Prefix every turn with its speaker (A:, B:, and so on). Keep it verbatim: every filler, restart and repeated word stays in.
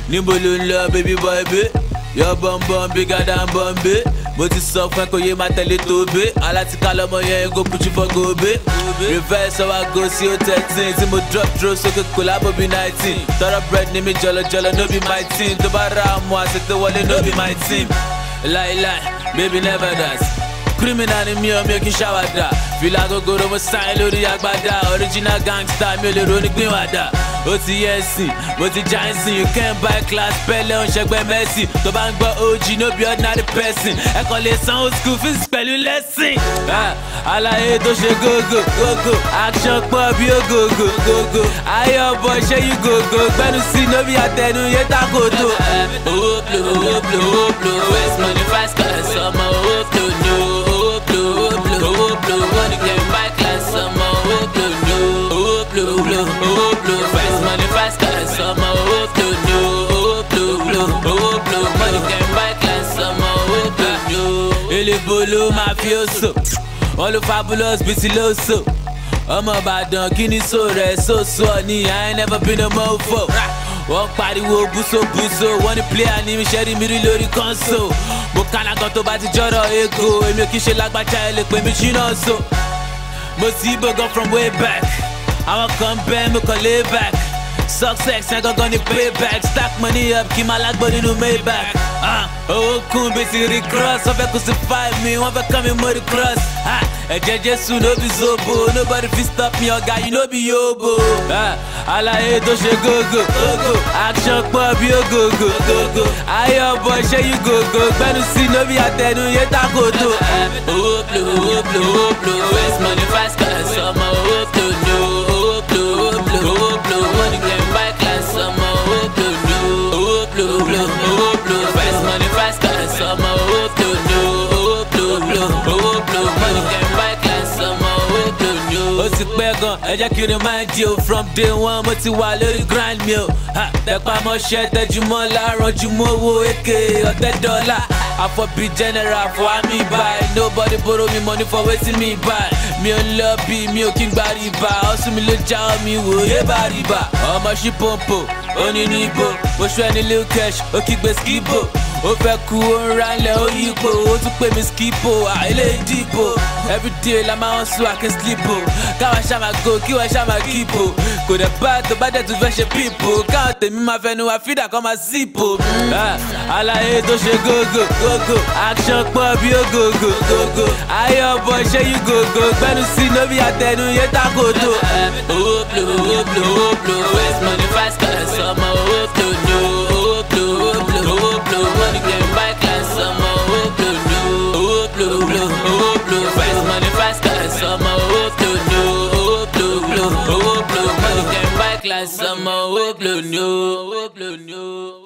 A: Níbo ló ń lọ, baby boy, babe? Your bum bum bigger than Bombay. Mo ti sọ fún ẹ kò yé máa tẹ̀lé Tobe. Alátíká lọmọ yẹn go put you for Gobe. Reverse ọwọ́ go sí o thirteen. Tí mo drop throw sókè collabo bí nineteen. Tọrọ bread ní mi jọlọjọlọ no be my team. Tó bá ra àmọ́ àṣetò wọlé no be my team. Láíláí, baby never dance. Criminal ni mi ò mi ò kí n ṣàwàdà. Fìlà gogoro mo sáyé lórí agbádá. Original gangster mi ò lè ronú gbìn wàdà. Ó ti yẹ ẹ̀sìn, mo ti já ẹ̀sìn. You can't buy class pẹ́lẹ́ òun ṣẹgbẹ́ Messi. Tó bá ń gbọ́ O G no be ordinary person. Ẹ kàn lè sanwó school fees pẹ̀lú lẹ́sìn. Àlàyé tó ṣe gógó gógó. Action pọ̀ bí ó gógó gógó. Ayọ̀ bọ̀ ṣé yí gógó. Gbẹ́nu sí no bí àtẹnu yé takoto. Owo Blow, Owo Blow, Owo Blow. Waste money fast class ọmọ Owo Blow ni o. Owo Blow, Owo Blow, Owo Blow. Wọ́n ní kẹ́ buy class ọmọ Owo Blow ni o. Owo Blow, Blow, Owo Blow. Waste money fast class ọmọ Owo Blow ni o. Owo Blow, Blow, Owo Blow. Wọ́n ní kẹ́ buy class ọmọ Owo Blow ni o. Elébolo mafioso. Wọ́n ló fabulous bí ti lóso. Ọmọ Ìbàdàn kí ni so rẹ̀ so-so ni I ain't never been a mofo. Wọ́n pariwo búso-búso. Wọ́n ní player ní mi ṣẹ́rí mi rí lórí console. Mo kàná gan tó bá ti jọ́rọ̀ ego. Èmi ò kí ṣe lágbájá ẹ lè pè mí ṣínà so. Mo ti bò gan from way back. Àwọn kan bẹ́ẹ̀ mo kàn lay back. Success yẹn gangan ni payback. Stack money up kí n máa lágbó nínú Maybach. Owó kún bí ti rí cross. Wọ́n fẹ́ crucify mi, wọ́n fẹ́ kọ́ mi mórí cross. Ẹ̀jẹ̀ Jésù no be zobo. Nobody fit stop me ọ̀gá you no be yobo. Àlàyé tó ṣe gógó gógó. Action pọ̀ bí ó gógó gógó. Ayọ̀ bọ̀ ṣé yí gógó. Gbẹ́nu sí no bí àtẹnu yé takoto. Owo Blow, Owo Blow, Owo Blow. Waste money fast class ọmọ Owo Blow ni o. Owo Blow, Owo Blow, Owo Blow. Wọ́n ní kẹ́ buy class ọmọ Owo Blow ni o. Owo Blow, Blow, Owo Blow. Waste money fast class ọmọ Owo Blow ni o. Owo Blow, Blow, Owo Blow. Wọ́n ní kẹ́ buy class ọmọ Owo Blow ni o. Ó ti pẹ́ gan, ẹ jẹ́ kí n remind you from day one mo ti wà lórí grind mi o. Tẹpá mọ́ṣẹ́ tẹjúmọ́ láàárọ̀ jùmọ̀ owó èké ọ̀tẹ́ dọ́là. Afọbi general for me buy. Nobody borrow me money for wetin me buy. Mi ò lọ bí mi ò kí n gba riba. Ọ̀sùn mi ló já omi wò yé bá riba. Ọmọ ṣí pọ́ǹpọ̀, ó ní ní ibo. Mo ṣọ́ ẹni lil cash, ó kígbe skibo. Ó fẹ́ kú ó ń rálẹ̀ ó yípo. Ó tún pè mí skipo, àìlè ìdìbò. Everyday la máa ń sùn àkín slipo. Káwa ṣá máa go, kí wọ́n ṣá máa kípo. Kò dẹ̀ bá tó bá dẹ̀ tún fẹ́ ṣe pípo. Káwọn tèmi máa fẹnu wa fídà kọ́ máa sípò. Àlàyé tó ṣe gógó gógó. Action pọ̀ bí ó gógó gógó. Ayọ̀ bọ̀ ṣé yí gógó. Gbẹ́nu sí no bí àtẹnu yé takoto. Owo Blow, Owo Blow, Owo Blow. Waste money fast class ọmọ Owo Blow ni o. Owo Blow, Owo Blow, Owo Blow. Wọ́n ní kẹ́ buy class ọmọ Owo Blow ni o. Owo Blow, Blow, Owo Blow. Waste money fast class ọmọ Owo Blow ni o. Owo Blow, Blow, Owo Blow. Wọ́n ní kẹ́ buy class ọmọ Owo Blow ni o. Owo Blow ni o.